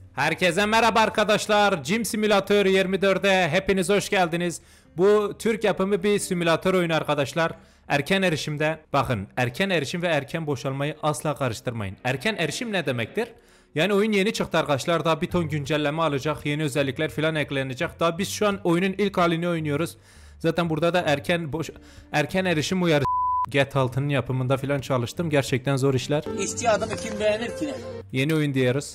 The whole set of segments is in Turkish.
Herkese merhaba arkadaşlar. Gym Simulator 24'e hepiniz hoş geldiniz. Bu Türk yapımı bir simülatör oyunu arkadaşlar. Erken erişimde. Bakın, erken erişim ve erken boşalmayı asla karıştırmayın. Erken erişim ne demektir? Yani oyun yeni çıktı arkadaşlar. Daha bir ton güncelleme alacak. Yeni özellikler falan eklenecek. Daha biz şu an oyunun ilk halini oynuyoruz. Zaten burada da erken erişim uyarı. Get 6'nın yapımında falan çalıştım. Gerçekten zor işler. İşçi adamı kim beğenir ki? Yeni oyun diyoruz.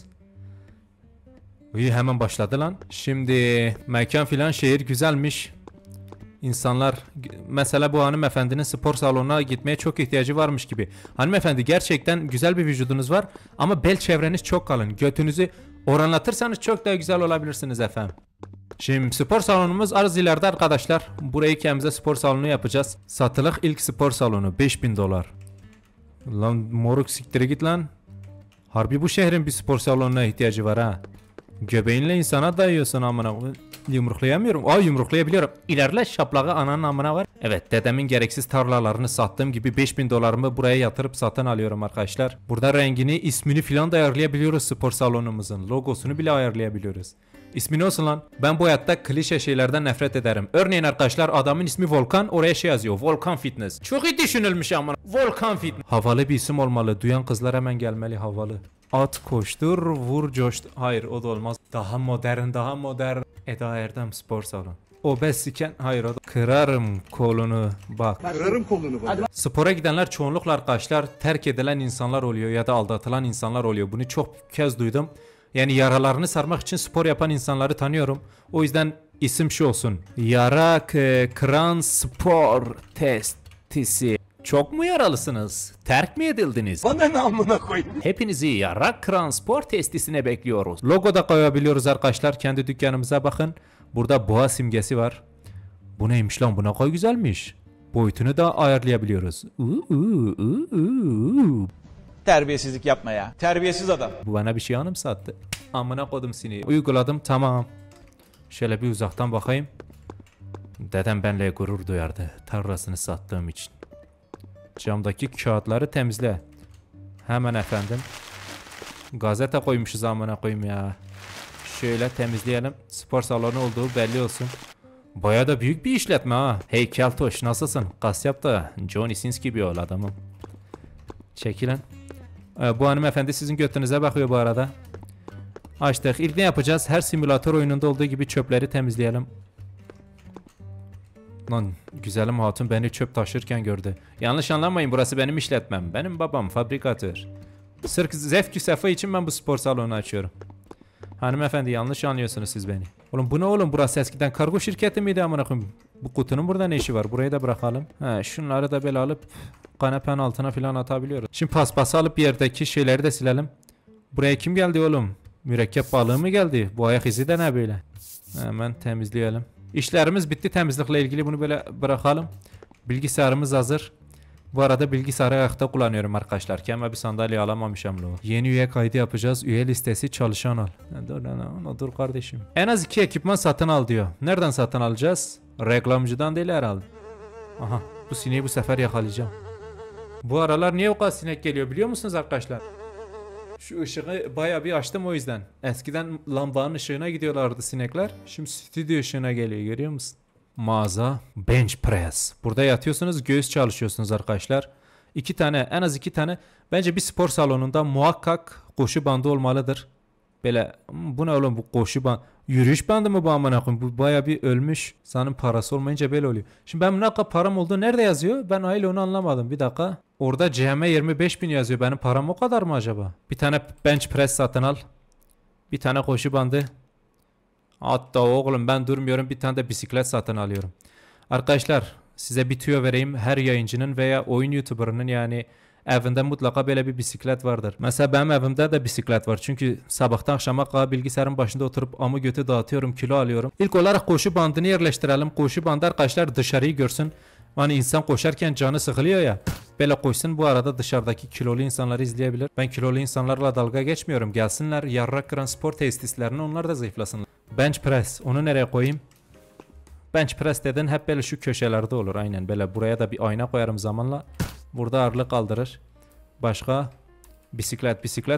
İyi, hemen başladı lan. Şimdi mekan filan, şehir güzelmiş. İnsanlar, mesela bu hanımefendinin spor salonuna gitmeye çok ihtiyacı varmış gibi. Hanımefendi, gerçekten güzel bir vücudunuz var ama bel çevreniz çok kalın. Götünüzü oranlatırsanız çok daha güzel olabilirsiniz efendim. Şimdi spor salonumuz arz ileride arkadaşlar. Burayı kendimize spor salonu yapacağız. Satılık ilk spor salonu 5000 dolar. Lan moruk, siktire git lan. Harbi bu şehrin bir spor salonuna ihtiyacı var ha. Göbeğinle insana dayıyorsun amına. Yumruklayamıyorum. Yumruklayabiliyorum. İlerle, şaplağı ananın amına var. Evet, dedemin gereksiz tarlalarını sattığım gibi 5000 dolarımı buraya yatırıp satın alıyorum arkadaşlar. Burada rengini, ismini filan da ayarlayabiliyoruz spor salonumuzun. Logosunu bile ayarlayabiliyoruz. İsmi ne olsun lan? Ben bu hayatta klişe şeylerden nefret ederim. Örneğin arkadaşlar, adamın ismi Volkan, oraya şey yazıyor. Volkan Fitness. Çok iyi düşünülmüş ama. Volkan Fitness. Havalı bir isim olmalı. Duyan kızlar hemen gelmeli, havalı. At koştur, vur coştur. Hayır, o da olmaz. Daha modern. Eda Erdem spor salonu. Obezsiken, hayır o da. Kırarım kolunu bak. Kırarım kolunu bak. Spora gidenler çoğunlukla arkadaşlar terk edilen insanlar oluyor ya da aldatılan insanlar oluyor. Bunu çok kez duydum. Yani yaralarını sarmak için spor yapan insanları tanıyorum. O yüzden isim şu olsun. Yara kıran spor testisi. Çok mu yaralısınız? Terk mi edildiniz? Bana ne amına koyayım? Hepinizi yarak kıran spor testisine bekliyoruz. Logo da koyabiliyoruz arkadaşlar. Kendi dükkanımıza bakın. Burada boğa simgesi var. Bu neymiş lan? Bu ne kadar güzelmiş. Boyutunu da ayarlayabiliyoruz. Terbiyesizlik yapma ya. Terbiyesiz adam. Bu bana bir şey anımsattı. Amına kodum seni. Uyguladım, tamam. Şöyle bir uzaktan bakayım. Dedem benimle gurur duyardı. Tarlasını sattığım için. Camdaki kağıtları temizle. Hemen efendim. Gazete koymuşuz amına koyayım ya. Şöyle temizleyelim. Spor salonu olduğu belli olsun. Baya da büyük bir işletme ha. Hey Keltoş, nasılsın? Kasyap da Johnny Sins gibi ol adamım. Çekilen. Bu hanımefendi sizin götünüze bakıyor bu arada. Açtık. İlk ne yapacağız? Her simülatör oyununda olduğu gibi çöpleri temizleyelim. Lan güzelim hatun beni çöp taşırken gördü. Yanlış anlamayın, burası benim işletmem. Benim babam fabrikatör. Sırf zevk-i sefa için ben bu spor salonu açıyorum. Hanımefendi, yanlış anlıyorsunuz siz beni. Oğlum bu ne oğlum? Burası eskiden kargo şirketi miydi amına koyayım? Bu kutunun burada ne işi var? Burayı da bırakalım. Şunları da böyle alıp kanepenin altına falan atabiliyoruz. Şimdi paspası alıp yerdeki şeyleri de silelim. Buraya kim geldi oğlum? Mürekkep balığı mı geldi? Bu ayak izi de ne böyle? Hemen temizleyelim. İşlerimiz bitti temizlikle ilgili, bunu böyle bırakalım. Bilgisayarımız hazır. Bu arada bilgisayarı ayakta kullanıyorum arkadaşlar. Kendime bir sandalye alamamışım lo. Yeni üye kaydı yapacağız. Üye listesi çalışan al. Dur kardeşim. En az 2 ekipman satın al diyor. Nereden satın alacağız? Reklamcıdan değil herhalde. Aha, bu sineği bu sefer yakalayacağım. Bu aralar niye o kadar sinek geliyor biliyor musunuz arkadaşlar? Şu ışığı bayağı bir açtım o yüzden. Eskiden lambanın ışığına gidiyorlardı sinekler. Şimdi stüdyo ışığına geliyor, görüyor musun? Mağaza, bench press. Burada yatıyorsunuz, göğüs çalışıyorsunuz arkadaşlar. 2 tane, en az 2 tane. Bence bir spor salonunda muhakkak koşu bandı olmalıdır. Böyle, bu ne oğlum, bu koşu bandı. Yürüyüş bandı mı bu amına koyayım? Bu bayağı bir ölmüş. Sanırım parası olmayınca böyle oluyor. Şimdi ben ne kadar param olduğu nerede yazıyor? Ben öyle onu anlamadım. Bir dakika. Orada CM 25.000 yazıyor. Benim param o kadar mı acaba? Bir tane bench press satın al. Bir tane koşu bandı. Hatta oğlum ben durmuyorum, bir tane de bisiklet satın alıyorum. Arkadaşlar size bir tüyo vereyim. Her yayıncının veya oyun youtuberının yani evinde mutlaka böyle bir bisiklet vardır. Mesela benim evimde de bisiklet var. Çünkü sabahtan akşama kadar bilgisayarın başında oturup amı götü dağıtıyorum, kilo alıyorum. İlk olarak koşu bandını yerleştirelim. Koşu bandı arkadaşlar dışarıyı görsün. Hani insan koşarken canı sıkılıyor ya. Böyle koşsun, bu arada dışarıdaki kilolu insanları izleyebilir. Ben kilolu insanlarla dalga geçmiyorum. Gelsinler yarrak kıran spor tesislerine, onlar da zayıflasınlar. Bench press, onu nereye koyayım? Bench press dedin hep böyle şu köşelerde olur, aynen böyle. Buraya da bir ayna koyarım zamanla. Burada ağırlık kaldırır. Başka? Bisiklet de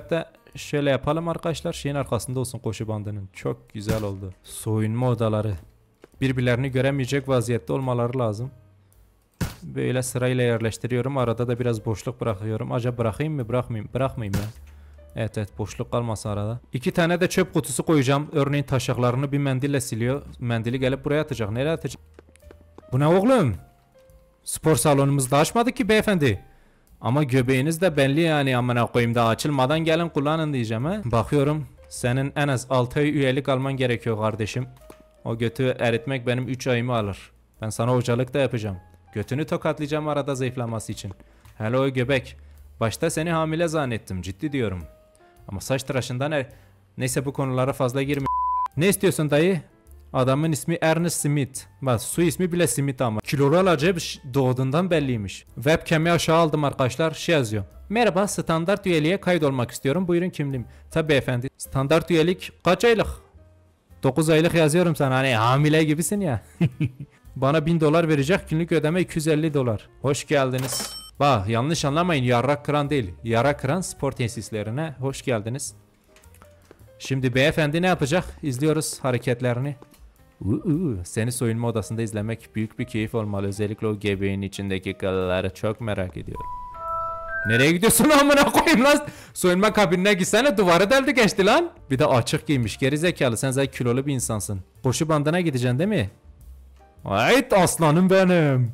şöyle yapalım arkadaşlar. Şeyin arkasında olsun koşu bandının. Çok güzel oldu. Soyunma odaları. Birbirlerini göremeyecek vaziyette olmaları lazım. Böyle sırayla yerleştiriyorum. Arada da biraz boşluk bırakıyorum. Acaba bırakayım mı bırakmayayım ya. Evet boşluk kalmasın arada. 2 tane de çöp kutusu koyacağım. Örneğin taşaklarını bir mendille siliyor. Mendili gelip buraya atacak. Nereye atacak? Bu ne oğlum? Spor salonumuzda açmadık ki beyefendi. Ama göbeğiniz de belli yani, amına koyayım, daha açılmadan gelin kullanın diyeceğim ha. Bakıyorum senin en az 6 ay üyelik alman gerekiyor kardeşim. O götü eritmek benim 3 ayımı alır. Ben sana hocalık da yapacağım. Götünü tokatlayacağım arada zayıflaması için. Hele o göbek. Başta seni hamile zannettim, ciddi diyorum. Ama saç tıraşından neyse bu konulara fazla girme. Ne istiyorsun dayı? Adamın ismi Ernest Smith. Bak su ismi bile Smith ama. Kilolu acayip doğduğundan belliymiş. Webcam'i aşağı aldım arkadaşlar. Şey yazıyor. Merhaba, standart üyeliğe kaydolmak istiyorum. Buyurun kimliğim. Tabi beyefendi. Standart üyelik kaç aylık? 9 aylık yazıyorum sana. Hani hamile gibisin ya. Bana $1000 verecek. Günlük ödeme $250. Hoş geldiniz. Bak yanlış anlamayın. Yarrak kıran değil. Yara kıran spor tesislerine hoş geldiniz. Şimdi beyefendi ne yapacak? İzliyoruz hareketlerini. Seni soyunma odasında izlemek büyük bir keyif olmalı. Özellikle o göbeğin içindeki kılları çok merak ediyorum. Nereye gidiyorsun amına koyayım lan? Soyunma kabinine gitsene, duvarı deldi geçti lan. Bir de açık giymiş, geri zekalı, sen zaten kilolu bir insansın. Koşu bandına gideceksin değil mi? Ayt aslanım benim.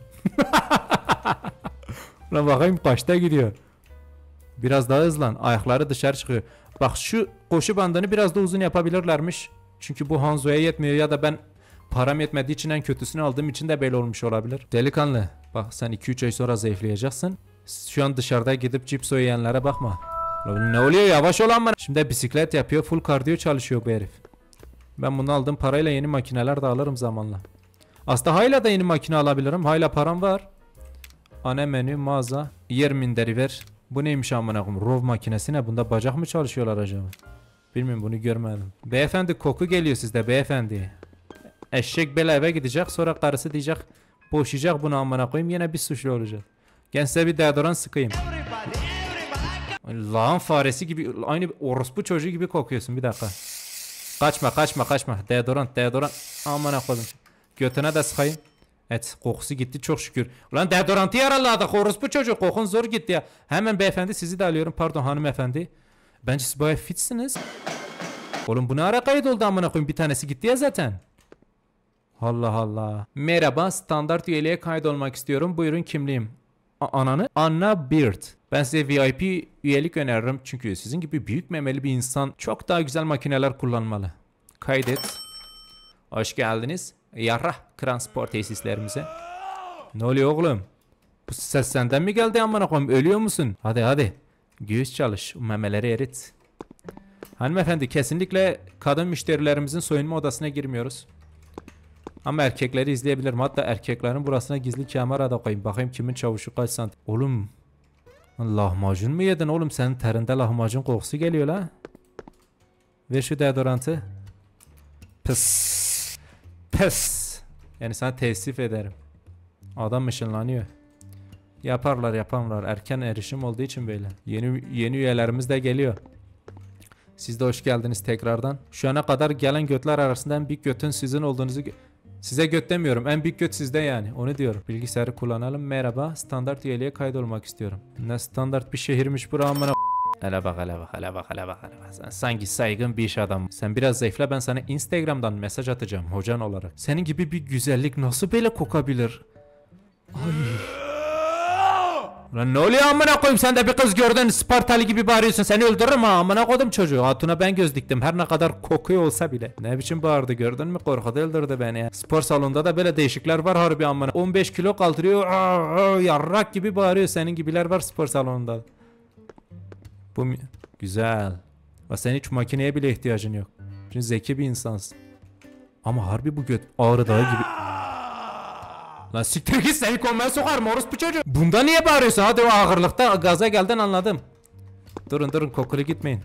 Lan bakayım kaçta gidiyor. Biraz daha hızlan, ayakları dışarı çıkıyor. Bak şu koşu bandını biraz da uzun yapabilirlermiş. Çünkü bu Hanzo'ya yetmiyor ya da ben param yetmediği için en kötüsünü aldığım için de böyle olmuş olabilir. Delikanlı bak, sen 2-3 ay sonra zayıflayacaksın. Şu an dışarıda gidip cips yiyenlere bakma. Ne oluyor, yavaş olan bana. Şimdi bisiklet yapıyor, full kardiyo çalışıyor bu herif. Ben bunu aldığım parayla yeni makineler de alırım zamanla. Aslında hala da yeni makine alabilirim. Hala param var. Ana menü, mağaza, yer minderi ver. Bu neymiş amına koyayım? Rov makinesi ne? Bunda bacak mı çalışıyorlar acaba? Bilmiyorum, bunu görmedim. Beyefendi koku geliyor sizde beyefendi. Eşek bela eve gidecek, sonra karısı diyecek boşayacak bunu amına koyayım, yine bir suçlu olacak. Gel size bir deodorant sıkayım. Lağım faresi gibi, aynı orospu çocuğu gibi kokuyorsun, bir dakika. Kaçma. Deodorant. Amına koydum. Götüne de sıkayım. Evet, kokusu gitti çok şükür. Ulan deodorantı yaraladık, orospu çocuğu, kokun zor gitti ya. Hemen beyefendi sizi de alıyorum, pardon hanımefendi. Bence siz bayağı fitsiniz. Oğlum bu ne ara kayıt oldu amına koyayım, bir tanesi gitti ya zaten. Allah Allah. Merhaba, standart üyeliğe kaydolmak istiyorum. Buyurun kimliğim. Ananı? Anna Beard. Ben size VIP üyelik öneririm. Çünkü sizin gibi büyük memeli bir insan çok daha güzel makineler kullanmalı. Kaydet. Hoş geldiniz. Yarrah kıran spor tesislerimize. Ne oluyor oğlum? Bu ses senden mi geldi amına koyayım? Ölüyor musun? Hadi. Göğüs çalış. Memeleri erit. Hanımefendi kesinlikle kadın müşterilerimizin soyunma odasına girmiyoruz. Ama erkekleri izleyebilirim. Hatta erkeklerin burasına gizli kamera da koyayım. Bakayım kimin çavuşu kaç santim. Oğlum. Lahmacun mu yedin oğlum? Senin terinde lahmacun kokusu geliyor la. Ver şu deodorantı. Pıs. Yani sana teessüf ederim. Adam ışınlanıyor. Yaparlar. Erken erişim olduğu için böyle. Yeni üyelerimiz de geliyor. Siz de hoş geldiniz tekrardan. Şu ana kadar gelen götler arasında en büyük götün sizin olduğunuzu... Size göt demiyorum. En büyük göt sizde yani. Onu diyorum. Bilgisayarı kullanalım. Merhaba. Standart üyeliğe kaydolmak istiyorum. Ne standart bir şehirmiş bura amına. Hele bak. Sen sanki saygın bir iş adamı. Sen biraz zayıfla, ben sana Instagram'dan mesaj atacağım hocan olarak. Senin gibi bir güzellik nasıl böyle kokabilir? Ay. Lan ne oluyor amına koyayım, sen de bir kız gördün Spartalı gibi bağırıyorsun, seni öldürürüm ha amına koydum çocuğu. Hatuna ben göz diktim her ne kadar kokuyor olsa bile. Ne biçim bağırdı gördün mü, korkuda öldürdü beni ya. Spor salonunda da böyle değişikler var harbi amına. 15 kilo kaldırıyor, yarrak gibi bağırıyor, senin gibiler var spor salonunda. Bu güzel. Ve sen hiç makineye bile ihtiyacın yok. Çünkü zeki bir insansın. Ama harbi bu göt Ağrı Dağı gibi. Lan siktir git, seni kommaya sokarım orospu çocuğu. Bunda niye bağırıyorsun? Hadi o ağırlıkta gaza geldin anladım. Durun kokulu gitmeyin.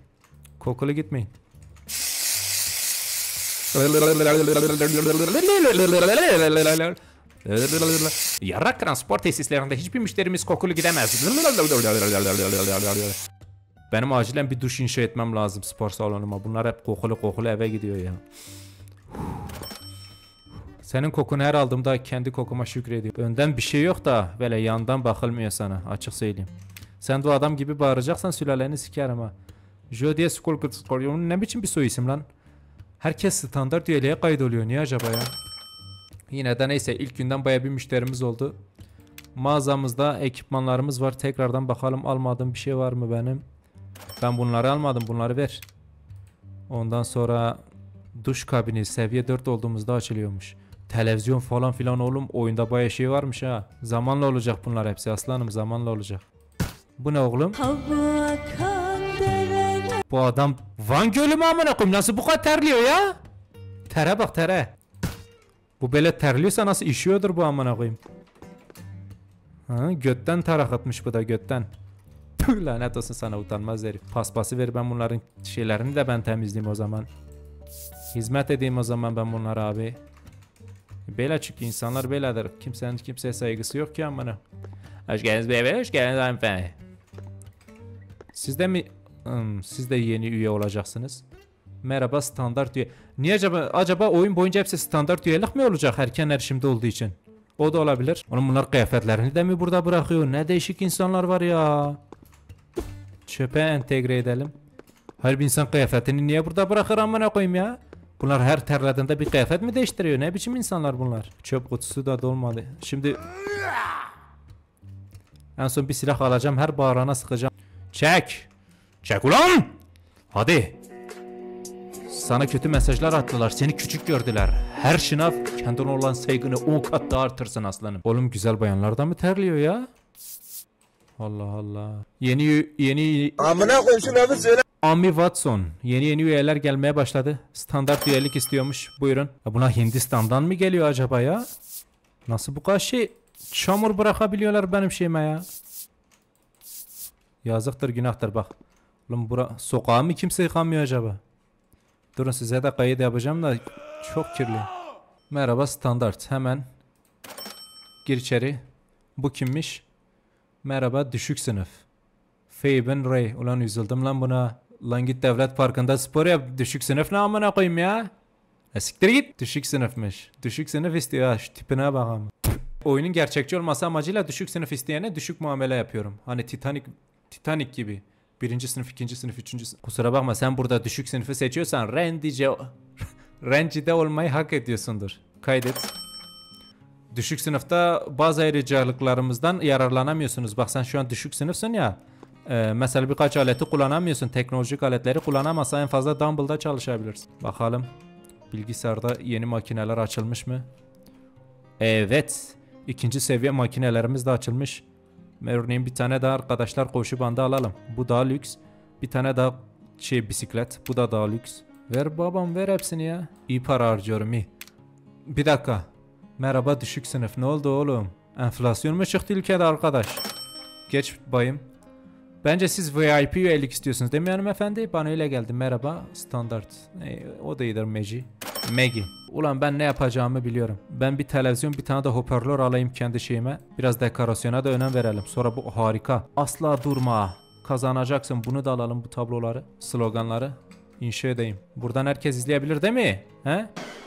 Yarrak transport tesislerinde hiçbir müşterimiz kokulu gidemez. Benim acilen bir duş inşa etmem lazım spor salonuma. Bunlar hep kokulu eve gidiyor ya. Senin kokunu her aldığımda kendi kokuma şükrediyorum. Önden bir şey yok da böyle yandan bakılmıyor sana, açık söyleyeyim. Sen de o adam gibi bağıracaksan sülaleni sikerim ha. Jodie Skolkutskolyon'un ne biçim bir soy isim lan? Herkes standart üyeliğe kaydoluyor. Niye acaba ya? Yine de neyse, ilk günden baya bir müşterimiz oldu. Mağazamızda ekipmanlarımız var. Tekrardan bakalım, almadığım bir şey var mı benim? Ben bunları almadım. Bunları ver. Ondan sonra duş kabini seviye 4 olduğumuzda açılıyormuş. Televizyon falan filan oğlum. Oyunda baya şey varmış ha. Zamanla olacak bunlar hepsi aslanım. Zamanla olacak. Bu ne oğlum? Bu adam Van Gölü mü amına koyayım? Nasıl bu kadar terliyor ya? Tere bak, tere. Bu böyle terliyorsa nasıl işiyordur bu amına koyayım? Ha, götten tarak atmış bu da, götten. Tüh, lanet olsun sana utanmaz herif. Paspası ver, ben bunların şeylerini de ben temizleyeyim o zaman. Hizmet edeyim o zaman ben bunlara abi. Böyle çünkü insanlar böyledir. Kimsenin kimseye saygısı yok ki amına. Hoş geldiniz beyefendi, hoş geldiniz hanımefendi. Siz de mi? Siz de yeni üye olacaksınız. Merhaba, standart üye. Niye acaba oyun boyunca hepsi standart üyelik mi olacak erken erişimde olduğu için? O da olabilir. Oğlum bunlar kıyafetlerini de mi burada bırakıyor? Ne değişik insanlar var ya. Çöpe entegre edelim. Her bir insan kıyafetini niye burada bırakır amına koyayım ya? Bunlar her terlediğinde bir kıyafet mi değiştiriyor? Ne biçim insanlar bunlar? Çöp kutusu da dolmadı. Şimdi en son bir silah alacağım, her bağırana sıkacağım. Çek! Çek ulan! Hadi! Sana kötü mesajlar attılar, seni küçük gördüler. Her şınav kendine olan saygını 10 kat daha artırsın aslanım. Oğlum güzel bayanlar da mı terliyor ya? Allah Allah. Yeni Amına koyayım şunu abi söyle. Amy Watson. Yeni üyeler gelmeye başladı. Standart üyelik istiyormuş. Buyurun. Ya buna Hindistan'dan mı geliyor acaba ya? Nasıl bu kadar şey çamur bırakabiliyorlar benim şeyime ya? Yazıktır, günahtır bak. Oğlum sokağı mı kimse yıkamıyor acaba? Durun, size de kayıt yapacağım da çok kirli. Merhaba standart. Hemen gir içeri. Bu kimmiş? Merhaba düşük sınıf. Fabian Ray. Ulan üzüldüm lan buna. Lan git devlet parkında spor yap. Düşük sınıf ne amına koyayım ya? Siktir git. Düşük sınıfmış. Düşük sınıf istiyor ha. Şu tipine bak ama. Oyunun gerçekçi olması amacıyla düşük sınıf isteyene düşük muamele yapıyorum. Hani Titanic gibi. Birinci sınıf, ikinci sınıf, üçüncü sınıf. Kusura bakma, sen burada düşük sınıfı seçiyorsan rencide olmayı hak ediyorsundur. Kaydet. Düşük sınıfta bazı ayrıcalıklarımızdan yararlanamıyorsunuz. Bak sen şu an düşük sınıfsın ya. Mesela birkaç aleti kullanamıyorsun. Teknolojik aletleri kullanamazsan en fazla Dumble'da çalışabilirsin. Bakalım. Bilgisayarda yeni makineler açılmış mı? Evet. İkinci seviye makinelerimiz de açılmış. Örneğin bir tane daha arkadaşlar koşu bandı alalım. Bu daha lüks. Bir tane daha bisiklet. Bu da daha lüks. Ver babam, ver hepsini ya. İyi para harcıyorum, iyi. Bir dakika. Merhaba düşük sınıf, ne oldu oğlum? Enflasyon mu çıktı ülkede arkadaş? Geç bayım. Bence siz VIP üyelik istiyorsunuz değil mi hanımefendi? Bana öyle geldi. Merhaba standart. O da iyidir Maggie. Ulan ben ne yapacağımı biliyorum. Ben bir televizyon, bir tane de hoparlör alayım kendi şeyime. Biraz dekorasyona da önem verelim. Sonra bu harika. Asla durma. Kazanacaksın. Bunu da alalım, bu tabloları. Sloganları inşa edeyim. Buradan herkes izleyebilir değil mi? He?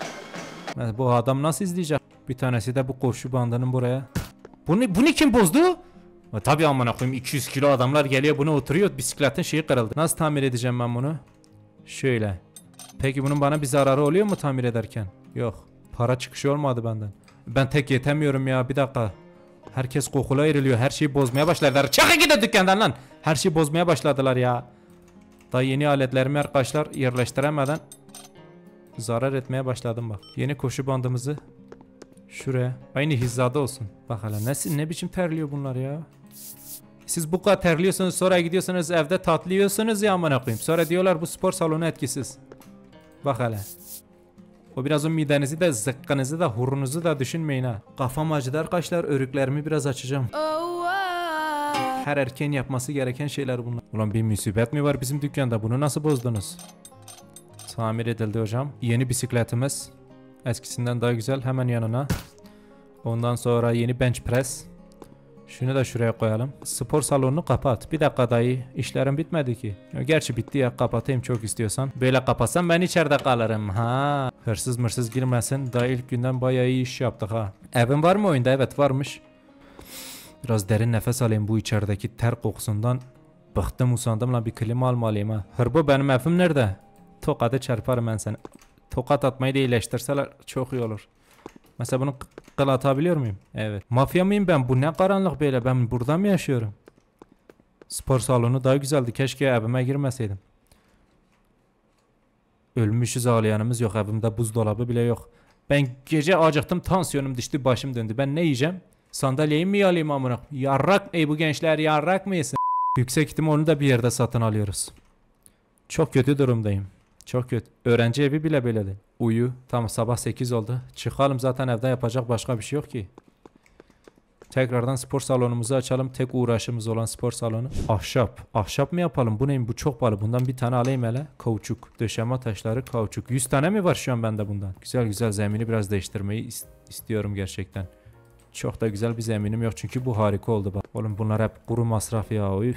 Bu adam nasıl izleyecek? Bir tanesi de bu koşu bandının buraya. Bunu kim bozdu? Tabii amına koyayım, 200 kilo adamlar geliyor, bunu oturuyor, bisikletin şeyi kırıldı. Nasıl tamir edeceğim ben bunu? Şöyle. Peki bunun bana bir zararı oluyor mu tamir ederken? Yok. Para çıkışı olmadı benden. Ben tek yetemiyorum ya, bir dakika. Herkes kokula ayrılıyor, her şeyi bozmaya başladılar. Çakın gidin dükkandan lan. Her şeyi bozmaya başladılar ya. Daha yeni aletlerimi arkadaşlar yerleştiremeden zarar etmeye başladım bak. Yeni koşu bandımızı şuraya aynı hizada olsun. Bak hele ne biçim terliyor bunlar ya. Siz bu kadar terliyorsunuz, sonra gidiyorsunuz evde tatlı yiyorsunuz ya amına koyayım. Sonra diyorlar bu spor salonu etkisiz. Bak hele. O biraz o midenizi de zıkkınızı da hurunuzu da düşünmeyin ha. Kafam acıdı arkadaşlar, örüklerimi biraz açacağım. Her erkeğin yapması gereken şeyler bunlar. Ulan bir musibet mi var bizim dükkanda, bunu nasıl bozdunuz? Tamir edildi hocam. Yeni bisikletimiz. Eskisinden daha güzel, hemen yanına. Ondan sonra yeni bench press. Şunu da şuraya koyalım. Spor salonunu kapat. Bir dakika dayı. İşlerim bitmedi ki. Gerçi bitti ya, kapatayım çok istiyorsan. Böyle kapatsam ben içeride kalırım. Ha. Hırsız mırsız girmesin. Daha ilk günden bayağı iyi iş yaptık ha. Evin var mı oyunda? Evet varmış. Biraz derin nefes alayım bu içerideki ter kokusundan. Bıktım usandım lan, bir klima almalıyım ha. Hırbo benim evim nerede? Tokadı çarparım ben seni. Tokat atmayı da iyileştirseler çok iyi olur. Mesela bunu kıl atabiliyor muyum? Evet. Mafya mıyım ben? Bu ne karanlık böyle? Ben burada mı yaşıyorum? Spor salonu daha güzeldi. Keşke evime girmeseydim. Ölmüşüz, ağlayanımız yok. Evimde buzdolabı bile yok. Ben gece acıktım, tansiyonum düştü, başım döndü. Ben ne yiyeceğim? Sandalyeyi mi alayım amına? Yarrak. Bu gençler yarrak mı yesin? Yüksek ihtimal onu da bir yerde satın alıyoruz. Çok kötü durumdayım. Çok kötü. Öğrenci evi bile böyle değil. Uyu. Tamam, sabah 8 oldu. Çıkalım, zaten evde yapacak başka bir şey yok ki. Tekrardan spor salonumuzu açalım. Tek uğraşımız olan spor salonu. Ahşap. Ahşap mı yapalım? Bu neyim? Bu çok pahalı. Bundan bir tane alayım hele. Kauçuk. Döşeme taşları kauçuk. 100 tane mi var şu an bende bundan? Güzel güzel, zemini biraz değiştirmeyi istiyorum gerçekten. Çok da güzel bir zeminim yok çünkü bu harika oldu bak. Oğlum bunlar hep kuru masraf ya. Üf.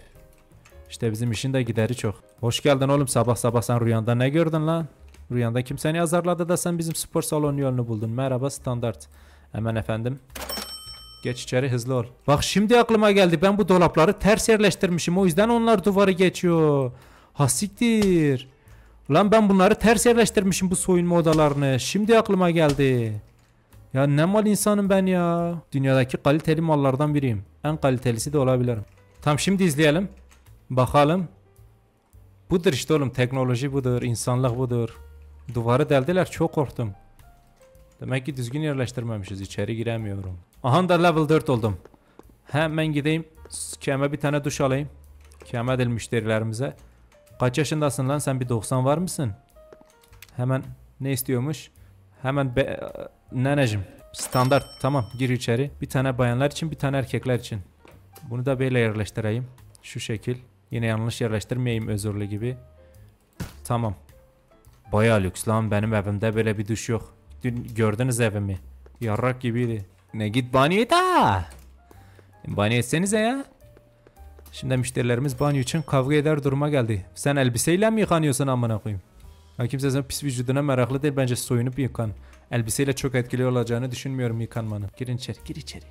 İşte bizim işin de gideri çok. Hoş geldin oğlum, sabah sabah sen rüyanda ne gördün lan? Rüyanda kim seni azarladı da sen bizim spor salonu yolunu buldun? Merhaba standart. Hemen efendim. Geç içeri, hızlı ol. Bak şimdi aklıma geldi, ben bu dolapları ters yerleştirmişim, o yüzden onlar duvarı geçiyor. Ha siktir. Lan ben bunları ters yerleştirmişim, bu soyunma odalarını. Şimdi aklıma geldi. Ya ne mal insanım ben ya. Dünyadaki kaliteli mallardan biriyim. En kalitelisi de olabilirim. Tamam, şimdi izleyelim. Bakalım. Budur işte oğlum, teknoloji budur, insanlık budur. Duvarı deldiler, çok korktum. Demek ki düzgün yerleştirmemişiz, içeri giremiyorum. Aha da level 4 oldum. Hemen gideyim Keme bir tane duş alayım. Keme edil müşterilerimize. Kaç yaşındasın lan sen, bir 90 var mısın? Hemen ne istiyormuş? Hemen neneciğim. Standart, tamam, gir içeri. Bir tane bayanlar için, bir tane erkekler için. Bunu da böyle yerleştireyim. Şu şekil. Yine yanlış yerleştirmeyeyim özürlü gibi. Tamam. Bayağı lüks lan, benim evimde böyle bir duş yok. Dün gördünüz evimi. Yarrak gibiydi. Ne git banyo da. Banyo etsenize ya. Şimdi müşterilerimiz banyo için kavga eder duruma geldi. Sen elbiseyle mi yıkanıyorsun amına koyayım? Ya kimse senin pis vücuduna meraklı değil, bence soyunup yıkan. Elbiseyle çok etkili olacağını düşünmüyorum yıkanmanın. Girin içeri, gir içeri.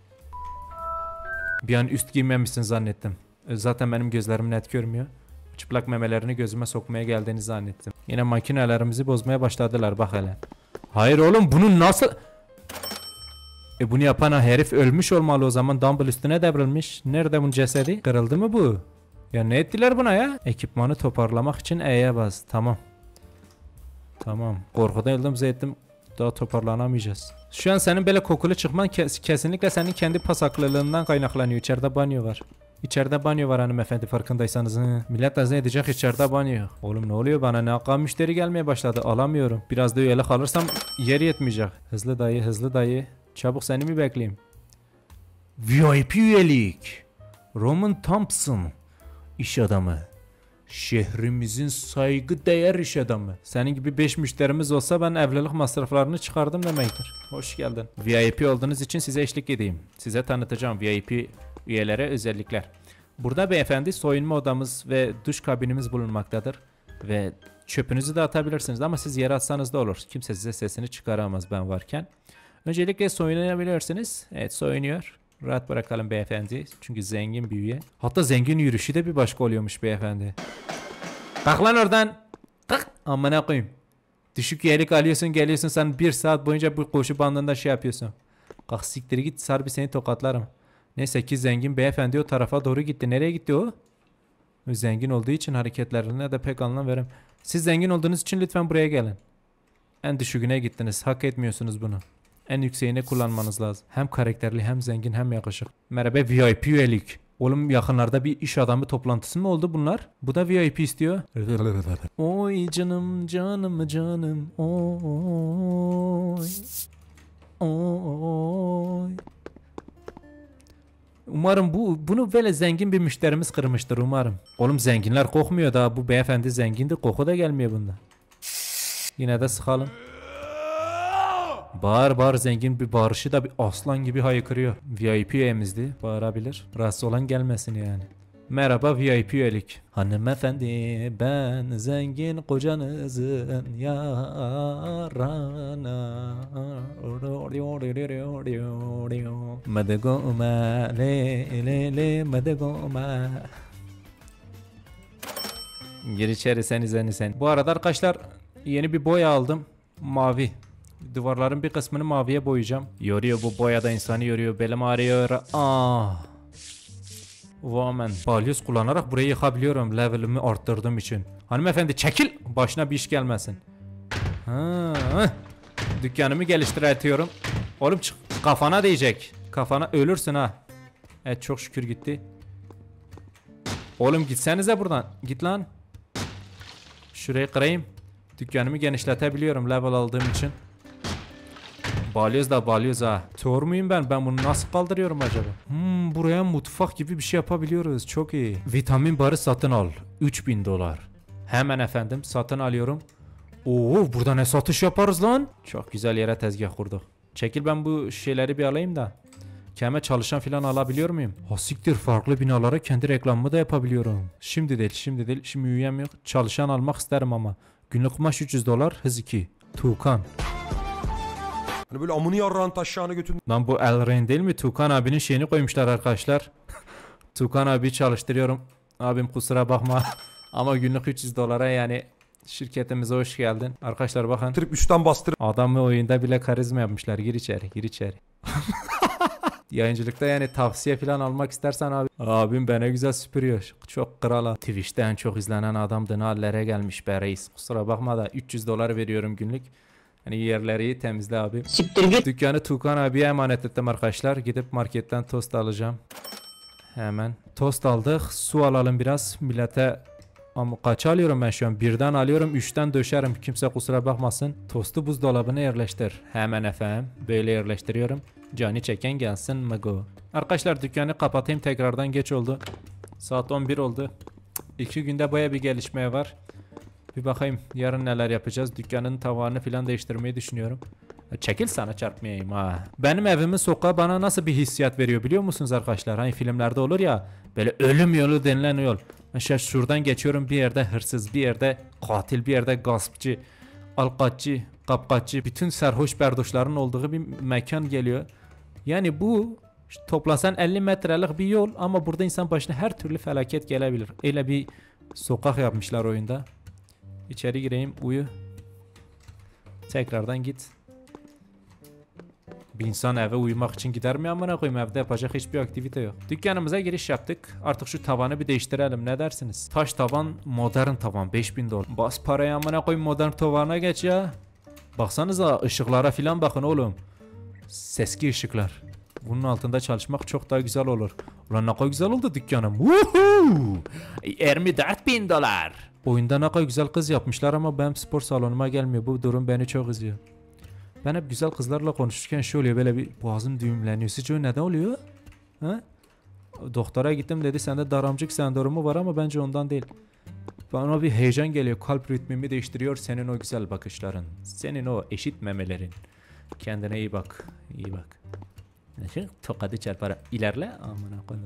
Bir an üst giymemişsin zannettim. Zaten benim gözlerim net görmüyor. Çıplak memelerini gözüme sokmaya geldiğini zannettim. Yine makinelerimizi bozmaya başladılar bak hele. Hayır oğlum, bunu nasıl... Bunu yapan herif ölmüş olmalı o zaman. Dumble üstüne devrilmiş. Nerede bunun cesedi? Kırıldı mı bu? Ya ne ettiler buna ya? Ekipmanı toparlamak için E'ye bas. Tamam. Tamam. Korkudan eldim ettim. Daha toparlanamayacağız. Şu an senin böyle kokulu çıkman kesinlikle senin kendi pasaklılığından kaynaklanıyor. İçeride banyo var. İçeride banyo var hanımefendi, farkındaysanız. Millet de edecek, içeride banyo. Oğlum ne oluyor bana, ne akıllı müşteri gelmeye başladı, alamıyorum. Biraz da üyelik alırsam yer yetmeyecek. Hızlı dayı, hızlı dayı. Çabuk seni mi bekleyeyim? VIP üyelik. Roman Thompson. İş adamı. Şehrimizin saygıdeğer iş adamı. Senin gibi 5 müşterimiz olsa ben evlilik masraflarını çıkardım demektir. Hoş geldin. VIP olduğunuz için size eşlik edeyim. Size tanıtacağım VIP üyelere özellikler. Burada beyefendi soyunma odamız ve duş kabinimiz bulunmaktadır. Ve çöpünüzü de atabilirsiniz ama siz yere atsanız da olur. Kimse size sesini çıkaramaz ben varken. Öncelikle soyunabilirsiniz. Evet, soyunuyor. Rahat bırakalım beyefendi. Çünkü zengin bir üye. Hatta zengin yürüyüşü de bir başka oluyormuş beyefendi. Kalk lan oradan. Kalk. Amına koyayım. Düşük üyelik alıyorsun, geliyorsun sen 1 saat boyunca bu koşu bandında şey yapıyorsun. Kalk siktir git, sarbi seni tokatlarım. Neyse ki zengin beyefendi o tarafa doğru gitti. Nereye gitti o? O zengin olduğu için hareketlerine de pek anlam verem. Siz zengin olduğunuz için lütfen buraya gelin. En düşüğüne gittiniz. Hak etmiyorsunuz bunu. En yükseğini kullanmanız lazım. Hem karakterli, hem zengin, hem yakışık. Merhaba, VIP üyelik. Oğlum yakınlarda bir iş adamı toplantısı mı oldu bunlar? Bu da VIP istiyor. Oy canım canım canım. Oy. Oy. Umarım bunu böyle zengin bir müşterimiz kırmıştır umarım. Oğlum zenginler kokmuyor daha. Bu beyefendi zengindi. Koku da gelmiyor bunda. Yine de sıkalım. Bağır bağır, zengin bir bağırışı da bir aslan gibi haykırıyor. VIP üyemizdi, bağırabilir. Rahatsız olan gelmesin yani. Merhaba VIP üyelik. Hanımefendi, ben zengin kocanızın yarana. Medegoma le le le medegoma. Gir içeri sen. Bu arada arkadaşlar yeni bir boya aldım. Mavi. Duvarların bir kısmını maviye boyayacağım. Yoruyor, bu boya da insanı yoruyor. Belim ağrıyor. Vamen. Balyoz kullanarak burayı yıkabiliyorum. Level'imi arttırdığım için. Hanımefendi çekil. Başına bir iş gelmesin. Dükkanımı geliştiriyorum. Oğlum çık. Kafana değecek. Kafana ölürsün ha. Evet, çok şükür gitti. Oğlum gitsenize buradan. Git lan. Şurayı kırayım. Dükkanımı genişletebiliyorum level aldığım için. Balyoz da balyoz ha. Tor muyum ben? Ben bunu nasıl kaldırıyorum acaba? Buraya mutfak gibi bir şey yapabiliyoruz. Çok iyi. Vitamin barı satın al. 3000 dolar. Hemen efendim satın alıyorum. Oo, burada ne satış yaparız lan? Çok güzel yere tezgah kurduk. Çekil, ben bu şeyleri bir alayım da. Kendime çalışan falan alabiliyor muyum? Hasiktir, farklı binalara kendi reklamımı da yapabiliyorum. Şimdi değil. Şimdi üyem yok. Çalışan almak isterim ama. Günlük kumaş 300 dolar. Hız 2. Tuğkan. Hani böyle amını yarrağın taşağını götün. Lan bu Elrain değil mi? Tuğkan abinin şeyini koymuşlar arkadaşlar. Tuğkan abi çalıştırıyorum. Abim kusura bakma. Ama günlük 300 dolara yani. Şirketimize hoş geldin. Arkadaşlar bakın. Tırıp üstten bastırıp. Adamı oyunda bile karizma yapmışlar. Gir içeri. Yayıncılıkta yani tavsiye falan almak istersen abi. Abim bana güzel süpürüyor. Çok krala. Twitch'te en çok izlenen adamdı. Ne hallere gelmiş be reis. Kusura bakma da 300 dolar veriyorum günlük. Hani yerleri temizle abi. Dükkanı Tuğkan abiye emanet ettim arkadaşlar. Gidip marketten tost alacağım. Hemen. Tost aldık. Su alalım biraz. Millete ama kaç alıyorum ben şu an? Birden alıyorum, 3'ten döşerim. Kimse kusura bakmasın. Tostu buzdolabına yerleştir. Hemen efendim. Böyle yerleştiriyorum. Cani çeken gelsin Mago. Arkadaşlar dükkanı kapatayım, tekrardan geç oldu. Saat 11 oldu. 2 günde baya bir gelişmeye var. Bir bakayım yarın neler yapacağız. Dükkanın tavanını falan değiştirmeyi düşünüyorum. Çekil, sana çarpmayayım ha. Benim evimin sokağı bana nasıl bir hissiyat veriyor biliyor musunuz arkadaşlar? Hani filmlerde olur ya, böyle ölüm yolu denilen yol. Mesela şuradan geçiyorum, bir yerde hırsız, bir yerde katil, bir yerde gaspçı, alkatçı, kapkaççı, bütün sarhoş berdoşların olduğu bir mekan geliyor. Yani bu toplasan 50 metrelik bir yol ama burada insan başına her türlü felaket gelebilir. Öyle bir sokak yapmışlar oyunda. İçeri gireyim, uyu. Tekrardan git. Bir insan eve uyumak için gider mi amına koyayım? Evde yapacak hiçbir aktivite yok. Dükkanımıza giriş yaptık. Artık şu tavanı bir değiştirelim. Ne dersiniz? Taş tavan, modern tavan. 5000 dolar. Bas parayı amına koyayım, modern tavana geç ya. Baksanıza ışıklara filan bakın oğlum. Seski ışıklar. Bunun altında çalışmak çok daha güzel olur. Ulan ne kadar güzel oldu dükkanım. Woohoo! 24.000 dolar. Oyunda ne kadar güzel kız yapmışlar ama benim spor salonuma gelmiyor. Bu durum beni çok üzüyor. Ben hep güzel kızlarla konuşurken şey oluyor, böyle bir boğazım düğümleniyor. Sizce neden oluyor? Ha? Doktora gittim, dedi sende daramcık sendromu var ama bence ondan değil. Bana bir heyecan geliyor, kalp ritmimi değiştiriyor senin o güzel bakışların. Senin o eşit memelerin. Kendine iyi bak. İyi bak. Tokadı çarpar. İlerle. Aman koyayım.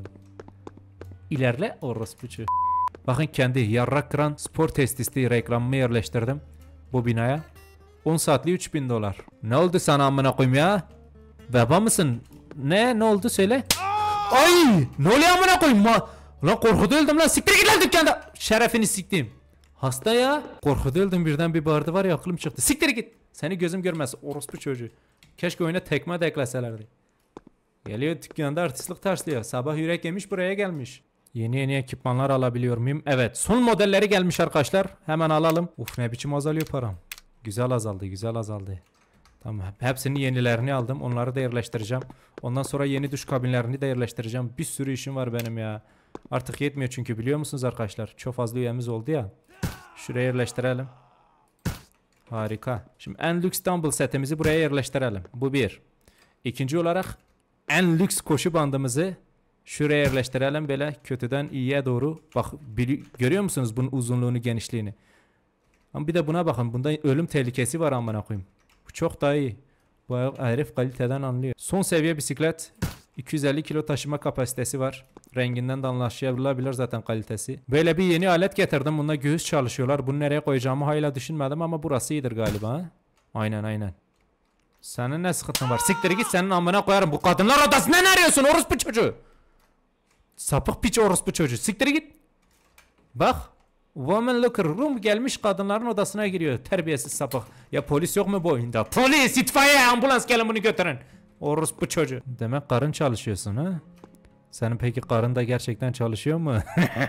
İlerle orospucu. Bakın kendi yarrak kıran spor testisti reklamımı yerleştirdim bu binaya. 10 saatli 3000 dolar. Ne oldu sana amına koyayım ya? Baba mısın? Ne oldu söyle. Ay! Ne oluyor amına koyayım? Lan korkuda öldüm lan. Siktir git lan dükkanda. Şerefini siktim. Hasta ya. Korkuda öldüm, birden bir bağırdı var ya, aklım çıktı. Siktir git. Seni gözüm görmez orospu çocuğu. Keşke oyuna tekme de ekleselerdi. Geliyor dükkanda artistlik tarsılıyor. Sabah yürek yemiş buraya gelmiş. Yeni ekipmanlar alabiliyor muyum? Evet. Son modelleri gelmiş arkadaşlar. Hemen alalım. Uf, ne biçim azalıyor param. Güzel azaldı. Tamam. Hepsini yenilerini aldım. Onları da yerleştireceğim. Ondan sonra yeni duş kabinlerini de yerleştireceğim. Bir sürü işim var benim ya. Artık yetmiyor çünkü, biliyor musunuz arkadaşlar? Çok fazla üyemiz oldu ya. Şuraya yerleştirelim. Harika. Şimdi en lüks dumbbell setimizi buraya yerleştirelim. Bu bir. İkinci olarak en lüks koşu bandımızı şuraya yerleştirelim, böyle kötüden iyiye doğru. Bak görüyor musunuz bunun uzunluğunu, genişliğini? Ama bir de buna bakın. Bunda ölüm tehlikesi var amına koyayım. Bu çok daha iyi. Bu herif kaliteden anlıyor. Son seviye bisiklet. 250 kilo taşıma kapasitesi var. Renginden de anlaşılabilir zaten kalitesi. Böyle bir yeni alet getirdim. Bunda göğüs çalışıyorlar. Bunu nereye koyacağımı hala düşünmedim ama burası iyidir galiba. Ha? Aynen. Senin ne sıkıntın var? Siktir git, senin amına koyarım. Bu kadınlar odasında ne arıyorsun orospu çocuğu? Sapık piç orospu çocuğu. Siktir git. Bak. Woman Locker Room gelmiş kadınların odasına giriyor. Terbiyesiz sapık. Ya polis yok mu bu oyunda? Polis, itfaiye, ambulans, gelin bunu götürün. Orospu çocuğu. Demek karın çalışıyorsun ha? Senin peki karın da gerçekten çalışıyor mu?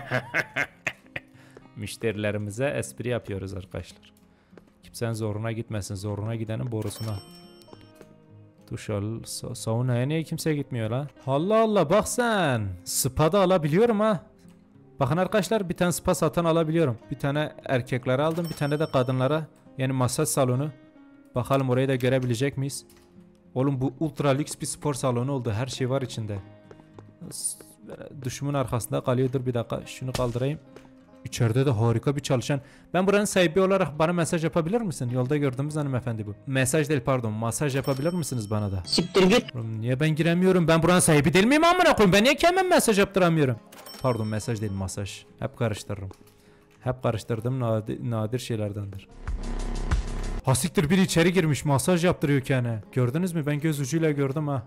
Müşterilerimize espri yapıyoruz arkadaşlar. Kimsenin zoruna gitmesin. Zoruna gidenin borusuna. Duş al. Saunaya niye kimse gitmiyor la? Allah Allah, bak sen. Spa da alabiliyorum ha. Bakın arkadaşlar, bir tane spa satın alabiliyorum. Bir tane erkeklere aldım, bir tane de kadınlara. Yani masaj salonu. Bakalım orayı da görebilecek miyiz? Oğlum bu ultra lüks bir spor salonu oldu. Her şey var içinde. Duşumun arkasında kalıyordur, bir dakika. Şunu kaldırayım. İçeride de harika bir çalışan. Ben buranın sahibi olarak bana mesaj yapabilir misin? Yolda gördüğümüz hanımefendi bu. Mesaj değil, pardon. Masaj yapabilir misiniz bana da? Siktir git. Oğlum niye ben giremiyorum? Ben buranın sahibi değil miyim amına koyayım? Ben niye kendime mesaj yaptıramıyorum? Pardon, mesaj değil, masaj. Hep karıştırırım. Hep karıştırdığım nadir şeylerdendir. Hasiktir, biri içeri girmiş, masaj yaptırıyor kendine. Gördünüz mü? Ben göz ucuyla gördüm ha.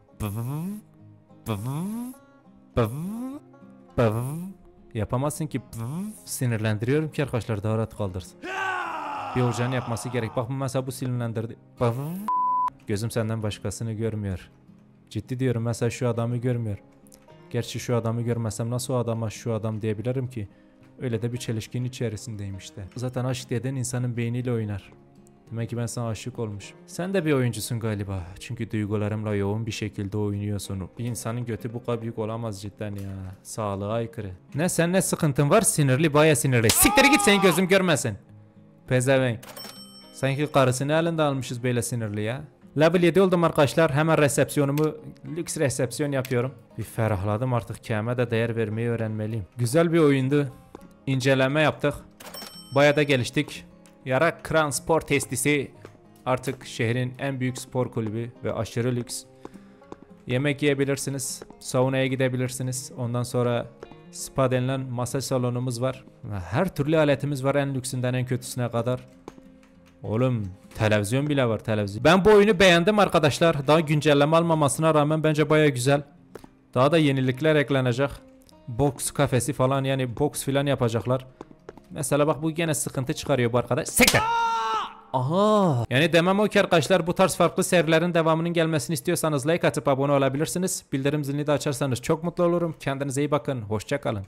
Yapamazsın ki. Sinirlendiriyorum ki arkadaşlar daha rahat kaldırsın. Bir hocanın yapması gerek. Bak mesela bu sinirlendirdi. Gözüm senden başkasını görmüyor. Ciddi diyorum, mesela şu adamı görmüyor. Gerçi şu adamı görmesem nasıl o adama şu adam diyebilirim ki? Öyle de bir çelişkinin içerisindeyim işte. Zaten aşk deden insanın beyniyle oynar. Demek ki ben sana aşık olmuş. Sen de bir oyuncusun galiba. Çünkü duygularımla yoğun bir şekilde oynuyorsun. Bir insanın götü bu kadar büyük olamaz cidden ya. Sağlığa aykırı. Ne sen ne sıkıntın var? Sinirli, baya sinirli. Siktir git, senin gözüm görmesin. Pezevenk. Sanki karısını elinde almışız böyle sinirli ya. Level 7 oldum arkadaşlar. Hemen resepsiyonumu, lüks resepsiyon yapıyorum. Bir ferahladım, artık kendime de değer vermeyi öğrenmeliyim. Güzel bir oyundu. İnceleme yaptık. Baya da geliştik. Yara Kran Spor Tesisi artık şehrin en büyük spor kulübü ve aşırı lüks. Yemek yiyebilirsiniz. Saunaya gidebilirsiniz. Ondan sonra spa denilen masaj salonumuz var. Her türlü aletimiz var, en lüksünden en kötüsüne kadar. Oğlum televizyon bile var, televizyon. Ben bu oyunu beğendim arkadaşlar. Daha güncelleme almamasına rağmen bence baya güzel. Daha da yenilikler eklenecek. Boks kafesi falan, yani boks filan yapacaklar. Mesela bak bu gene sıkıntı çıkarıyor bu arkadaş. Siktir. Aha. Yani demem o ki arkadaşlar, bu tarz farklı serilerin devamının gelmesini istiyorsanız like atıp abone olabilirsiniz. Bildirim zilini de açarsanız çok mutlu olurum. Kendinize iyi bakın. Hoşça kalın.